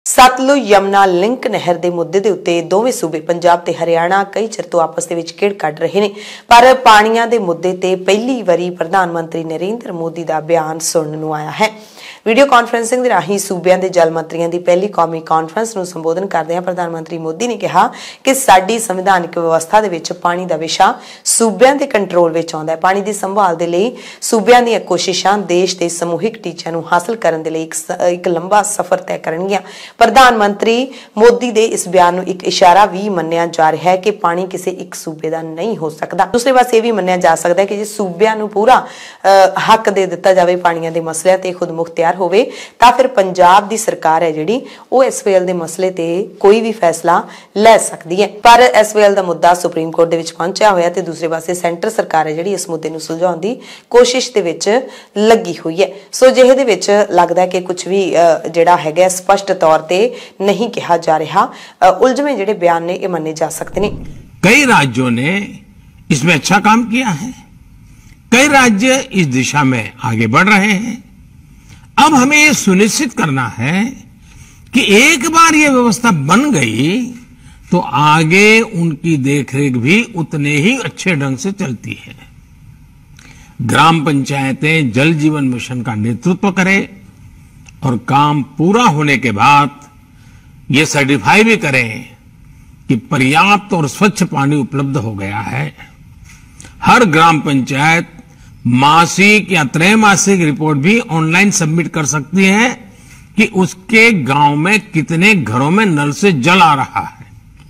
Sutlej Yamuna link नहर के मुद्दे के उत्ते दोवें सूबे पंजाब ते हरियाणा कई चिर तो आपस दे विच घिड़ कढ रहे हैं, पर पानियां दे मुद्दे ते पहली वारी प्रधानमंत्री नरेंद्र मोदी का बयान सुनने नूं आया है। वीडियो कॉन्फ्रेंसिंग राही सूबियां दे जल मंत्रियों की पहली कौमी कॉन्फ्रेंस नूं संबोधन करदਿਆਂ प्रधानमंत्री मोदी ने कहा कि साडी संविधानिक व्यवस्था दे विच पानी का विषा सूबियां दे कंट्रोल विच आउंदा है। पानी की संभाल दे लई सूबियां दीआं कोशिशां देश के समूहिक टीचिਆਂ नूं हासिल करन दे लई एक लंबा सफर तय करनगियां। प्रधानमंत्री मोदी दे इस बयान नूं एक इशारा भी मन्निया जा रहा है कि पानी किसी एक सूबे का नहीं हो सकता। दूसरे पासे यह भी मन्निया जा सकता है कि जे सूबियां नूं पूरा हक दे दिता जाए पानियां दे मसलिਆਂ ते खुद मुख्तियार होवे तां फिर पंजाब दी सरकार है जिहड़ी ਉਹ एसवाईएल दे मसले ते कोई भी फैसला लै सकदी है। पर एसवाईएल दा मुद्दा सुप्रीम कोर्ट दे विच पहुंचिया होया ते दूसरे पासे सेंटर सरकार है जिहड़ी इस मुद्दे नूं सुलझाउण दी कोशिश दे विच लगी हुई है। सो ਜਿਹੇ ਦੇ ਵਿੱਚ लगदा है कि कुछ भी ਜਿਹੜਾ ਹੈਗਾ स्पष्ट तौर ते नहीं कहा जा रहा। उलझवें ਜਿਹੜੇ बयान ने ये मन्ने जा सकते हैं। कई राज्यों ने इसमें अच्छा काम किया है, कई राज्य इस दिशा में आगे बढ़ रहे हैं। अब हमें यह सुनिश्चित करना है कि एक बार ये व्यवस्था बन गई तो आगे उनकी देखरेख भी उतने ही अच्छे ढंग से चलती है। ग्राम पंचायतें जल जीवन मिशन का नेतृत्व करें और काम पूरा होने के बाद ये सर्टिफाई भी करें कि पर्याप्त और स्वच्छ पानी उपलब्ध हो गया है। हर ग्राम पंचायत मासिक या त्रैमासिक रिपोर्ट भी ऑनलाइन सबमिट कर सकती है कि उसके गांव में कितने घरों में नल से जल आ रहा है।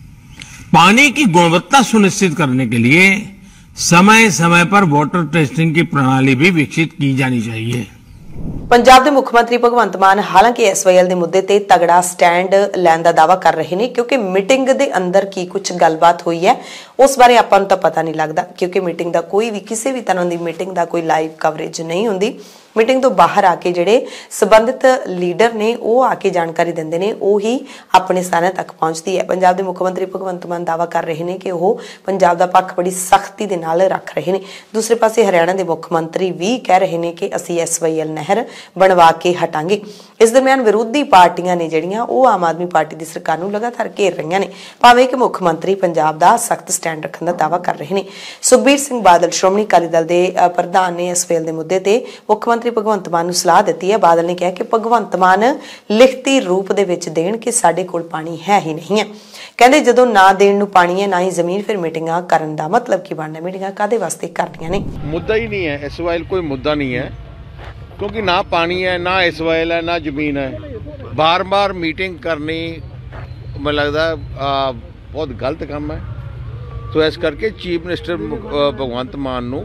पानी की गुणवत्ता सुनिश्चित करने के लिए समय समय पर वाटर टेस्टिंग की प्रणाली भी विकसित की जानी चाहिए। पंजाब के मुख्यमंत्री भगवंत मान हालांकि एसवाईएल के मुद्दे ते तगड़ा स्टैंड लैन का दावा कर रहे हैं, क्योंकि मीटिंग के अंदर की कुछ गलबात हुई है उस बारे आपां नूं तां पता नहीं लगता, क्योंकि मीटिंग का कोई भी किसी भी तरह की मीटिंग का कोई लाइव कवरेज नहीं होंदी। मीटिंग तो बाहर आके जिहड़े संबंधित लीडर ने वो आके जानकारी देंदे ने, वो ही अपने सारिਆਂ तक पहुंचती है। पंजाब के मुख्यमंत्री भगवंत मान दावा कर रहे हैं कि वो पंजाब का पक्ष बड़ी सख्ती दे नाल रख रहे हैं। दूसरे पासे हरियाणा के मुख्यमंत्री भी कह रहे हैं कि असीं एसवाईएल नहर बनवा के हटांगे। इस दरम्यान विरोधी पार्टियां ने जिहड़ियां वो आम आदमी पार्टी की सरकार नूं लगातार घेर रही ने, भावें कि मुख्यमंत्री पंजाब का सख्त स्टैंड रखने का दावा कर रहे हैं। सुखबीर सिंह बादल श्रोमणी अकाली दल के प्रधान ने एसवाईएल के मुद्दे ते मुख्यमंत्री भगवंत मान नूं सलाह दी है। बादल ने कहा कि भगवंत मान लिखती रूप दे विच देण कि साडे कोल पानी है ही नहीं है। कहंदे जदों ना देण नूं पानी है ना ही जमीन, फिर मीटिंगां करन दा मतलब की बनना? मीटिंगां कादे वास्ते करनियां ने? मुद्दा ही नहीं है, एसवाईएल कोई मुद्दा नहीं है, क्योंकि ना पानी है, ना एसवाईएल है, ना जमीन है। बार बार मीटिंग करनी मुझे लगता बहुत गलत काम है। तो इस करके चीफ मिनिस्टर भगवंत मान नूं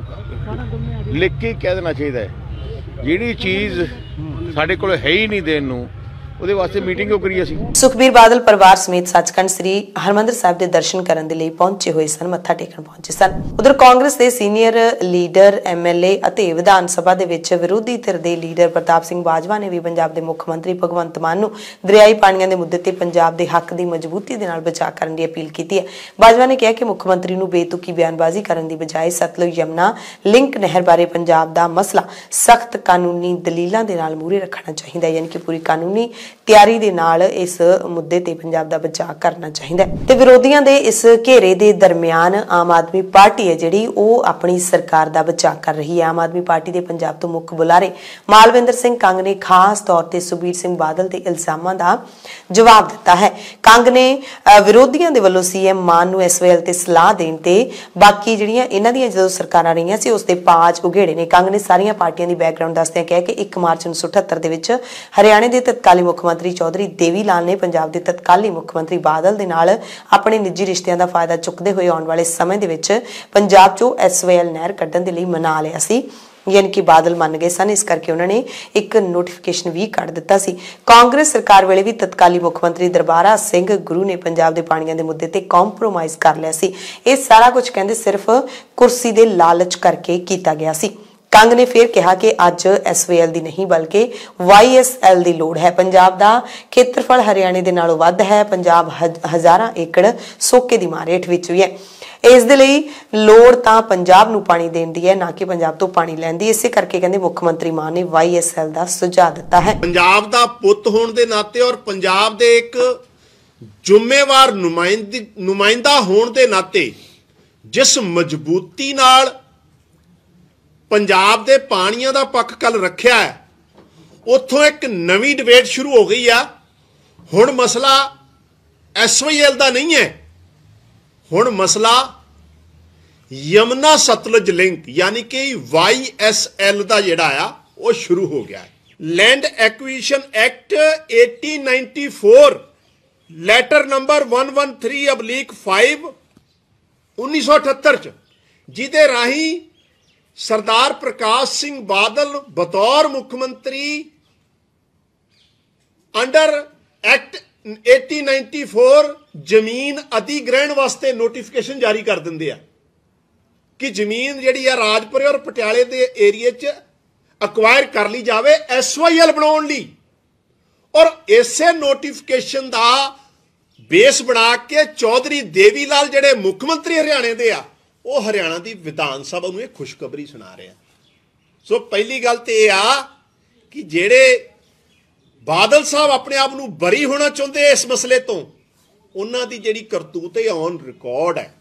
लिख के कह देना चाहिए जिहड़ी चीज़ साडे कोल है ही नहीं देण नूं ਉਹਦੇ ਵਾਸਤੇ मीटिंग क्यों करी ਅਸੀਂ। सुखबीर बादल परिवार समेत सचखंड श्री हरमंदिर साहिब के दर्शन करने के लिए पहुंचे हुए सन, मत्था टेकन पहुंचे सन। उधर कांग्रेस के सीनियर लीडर एमएलए ਅਤੇ विधान सभा ਦੇ ਵਿੱਚ विरोधी धिर ਦੇ लीडर प्रताप सिंह बाजवा ने भी पंजाब के मुख्यमंत्री भगवंत मान ਨੂੰ दरियाई पानियां ਦੇ मुद्दे ਤੇ पंजाब के हक की मजबूती ਦੇ ਨਾਲ ਬਚਾਅ ਕਰਨ ਦੀ अपील की है। बाजवा ने कहा कि मुख्यमंत्री ਨੂੰ बेतुकी बयानबाजी ਕਰਨ ਦੀ बजाय सतलुज यमुना लिंक नहर बारे पंजाब का मसला सख्त कानूनी दलीलों के नाल मूहरे रखना चाहिए, यानी कि पूरी कानूनी ਤਿਆਰੀ ਦੇ ਨਾਲ इस मुद्दे ते पंजाब का बचाव करना चाहिए। ते विरोधियों के इस घेरे के दरम्यान आम आदमी पार्टी है जिहड़ी वो अपनी सरकार का बचाव कर रही है। आम आदमी पार्टी के पंजाब तो मुख बुलारे मालविंदर सिंह कंग ने खास तौर पर सुखबीर सिंह बादल के इल्जामों का जवाब दिता है। कंग ने विरोधियों के वलों सीएम मान नूं एसवाईएल ते सलाह देण ते बाकी जिहड़ियां इन्हां दीयां जदों सरकारां रहीआं सी उसते पाज उघेड़े ने। कंग ने सारियां पार्टियां दी बैकग्राउंड दसदिआं कहा कि 1 मार्च 1978 दे विच हरियाणे के तत्काली मुख्यमंत्री चौधरी देवी लाल ने पंजाब के तत्काली मुख्यमंत्री बादल दे नाल अपने निजी रिश्तिਆਂ का फायदा चुकते हुए आने वाले समय दे विच पंजाब चों एसवाईएल नहर कड्ढण दे लई मना लिया सी, यानी कि बादल मान गए सन। इस करके उन्होंने एक नोटिफिकेशन भी कढ़ दिता सी। कांग्रेस सरकार वेले भी तत्काली मुख्यमंत्री दरबारा सिंह गुरु ने पंजाब के पानियां दे मुद्दे ते कॉम्प्रोमाइज कर लिया सी। ये सारा कुछ कहंदे सिर्फ कुर्सी दे लालच करके कीता गया सी। कंग ने फिर कहा कि अज एसवाईएल की नहीं बल्कि वाईएसएल की लोड़ है। पंजाब का खेत्रफल हरियाणे के नालों वध है। पंजाब हज़ारां एकड़ सोके की मार हेठ विच भी है। ਇਸ ਦੇ ਲਈ ਲੋੜ ਤਾਂ ਪੰਜਾਬ ਨੂੰ ਪਾਣੀ ਦੇਣ ਦੀ ਹੈ, ਨਾ ਕਿ ਪੰਜਾਬ ਤੋਂ ਪਾਣੀ ਲੈਣ ਦੀ। ਇਸੇ ਕਰਕੇ ਕਹਿੰਦੇ ਮੁੱਖ ਮੰਤਰੀ ਮਾਨ ਨੇ YSL ਦਾ ਸੁਝਾਅ ਦਿੱਤਾ ਹੈ। ਪੰਜਾਬ ਦਾ ਪੁੱਤ ਹੋਣ ਦੇ ਨਾਤੇ ਔਰ ਪੰਜਾਬ ਦੇ ਇੱਕ ਜ਼ਿੰਮੇਵਾਰ ਨੁਮਾਇੰਦਾ ਹੋਣ ਦੇ ਨਾਤੇ ਜਿਸ ਮਜ਼ਬੂਤੀ ਨਾਲ ਪੰਜਾਬ ਦੇ ਪਾਣੀਆਂ ਦਾ ਪੱਖ ਕੱਲ ਰੱਖਿਆ ਹੈ, ਉੱਥੋਂ ਇੱਕ ਨਵੀਂ ਡਿਬੇਟ ਸ਼ੁਰੂ ਹੋ ਗਈ ਆ। ਹੁਣ ਮਸਲਾ SYL ਦਾ ਨਹੀਂ ਹੈ, ਹੁਣ ਮਸਲਾ ਯਮਨਾ ਸਤਲੁਜ ਲਿੰਕ यानी कि YSL ਦਾ ਜਿਹੜਾ ਆ ਉਹ ਸ਼ੁਰੂ ਹੋ ਗਿਆ ਹੈ। Land acquisition act 1894 letter number 113/5 1978 ਚ, ਜਿਹਦੇ ਰਾਹੀਂ ਸਰਦਾਰ ਪ੍ਰਕਾਸ਼ ਸਿੰਘ ਬਾਦਲ ਬਤੌਰ ਮੁੱਖ ਮੰਤਰੀ ਅੰਡਰ ਐਕਟ 1894 ਜ਼ਮੀਨ ਅਧਿਗ੍ਰਹਿਣ ਵਾਸਤੇ ਨੋਟੀਫਿਕੇਸ਼ਨ ਜਾਰੀ ਕਰ ਦਿੰਦੇ ਆ ਕਿ ਜ਼ਮੀਨ ਜਿਹੜੀ ਆ ਰਾਜਪੁਰੇ ਔਰ ਪਟਿਆਲੇ ਦੇ ਏਰੀਏ 'ਚ ਅਕਵਾਇਰ ਕਰ ਲਈ ਜਾਵੇ SYL ਬਣਾਉਣ ਲਈ। ਔਰ ਇਸੇ ਨੋਟੀਫਿਕੇਸ਼ਨ ਦਾ ਬੇਸ ਬਣਾ ਕੇ ਚੌਧਰੀ ਦੇਵੀ ਲਾਲ ਜਿਹੜੇ ਮੁੱਖ ਮੰਤਰੀ ਹਰਿਆਣੇ ਦੇ ਆ, ਉਹ ਹਰਿਆਣਾ ਦੀ ਵਿਧਾਨ ਸਭਾ ਨੂੰ ਇਹ ਖੁਸ਼ਖਬਰੀ ਸੁਣਾ ਰਿਹਾ। ਸੋ ਪਹਿਲੀ ਗੱਲ ਤੇ ਇਹ ਆ ਕਿ ਜਿਹੜੇ ਬਾਦਲ ਸਾਹਿਬ ਆਪਣੇ ਆਪ ਨੂੰ ਬਰੀ ਹੋਣਾ ਚਾਹੁੰਦੇ ਇਸ ਮਸਲੇ ਤੋਂ, ਉਹਨਾਂ ਦੀ ਜਿਹੜੀ ਕਰਤੂਤ ਹੈ ਔਨ ਰਿਕਾਰਡ ਹੈ।